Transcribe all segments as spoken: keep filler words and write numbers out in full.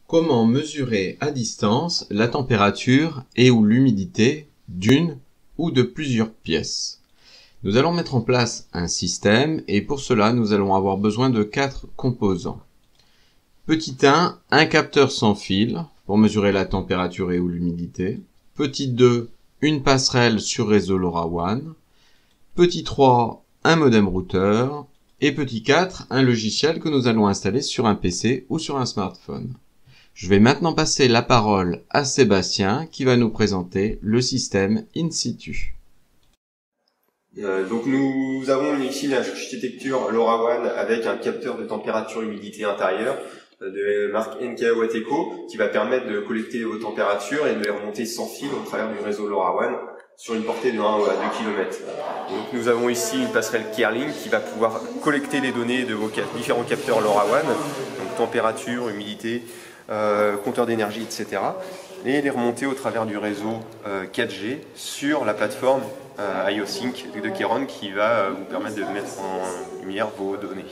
Comment mesurer à distance la température et ou l'humidité d'une ou de plusieurs pièces? Nous allons mettre en place un système et pour cela nous allons avoir besoin de quatre composants. Petit un, un capteur sans fil pour mesurer la température et ou l'humidité. Petit deux, une passerelle sur réseau LoRaWAN. Petit trois, un modem routeur. Et petit quatre, un logiciel que nous allons installer sur un P C ou sur un smartphone. Je vais maintenant passer la parole à Sébastien qui va nous présenter le système in situ. Euh, donc nous avons ici l'architecture LoRaWAN avec un capteur de température humidité intérieure euh, de marque N K Watt-Eco qui va permettre de collecter vos températures et de les remonter sans fil au travers du réseau LoRaWAN sur une portée de un à deux kilomètres. Donc nous avons ici une passerelle Kerlink qui va pouvoir collecter les données de vos différents capteurs LoRaWAN, donc température, humidité, Euh, compteur d'énergie, et cetera, et les remonter au travers du réseau euh, quatre G sur la plateforme euh, IOSync de Keyron qui va euh, vous permettre de mettre en lumière vos données.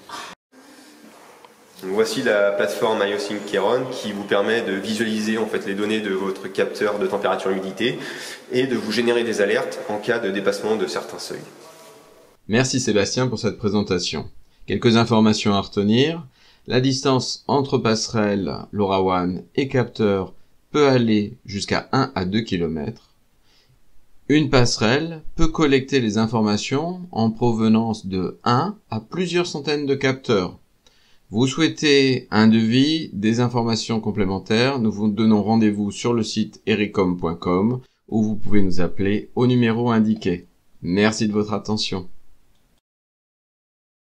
Donc, voici la plateforme IOSync Keyron qui vous permet de visualiser en fait les données de votre capteur de température et humidité et de vous générer des alertes en cas de dépassement de certains seuils. Merci Sébastien pour cette présentation. Quelques informations à retenir. La distance entre passerelles LoRaWAN et capteur peut aller jusqu'à un à deux kilomètres. Une passerelle peut collecter les informations en provenance de un à plusieurs centaines de capteurs. Vous souhaitez un devis, des informations complémentaires, nous vous donnons rendez-vous sur le site ericom point com où vous pouvez nous appeler au numéro indiqué. Merci de votre attention.